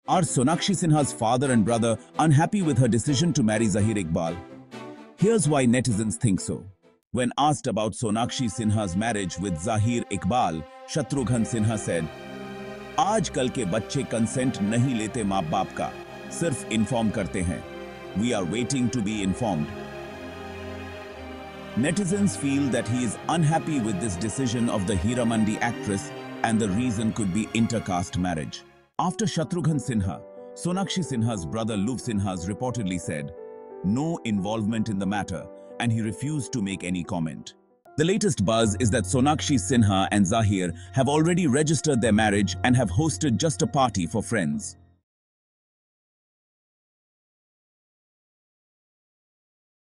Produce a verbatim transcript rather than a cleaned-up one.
Are Sonakshi Sinha's father and brother unhappy with her decision to marry Zahir Iqbal? Here's why netizens think so. When asked about Sonakshi Sinha's marriage with Zahir Iqbal, Shatrughan Sinha said, आजकल के बच्चे consent नहीं लेते माँ बाप का, सिर्फ inform करते हैं. We are waiting to be informed. Netizens feel that he is unhappy with this decision of the Heeramandi actress, and the reason could be intercaste marriage. After Shatrughan Sinha, Sonakshi Sinha's brother Luv Sinhas reportedly said, no involvement in the matter, and he refused to make any comment. The latest buzz is that Sonakshi Sinha and Zahir have already registered their marriage and have hosted just a party for friends.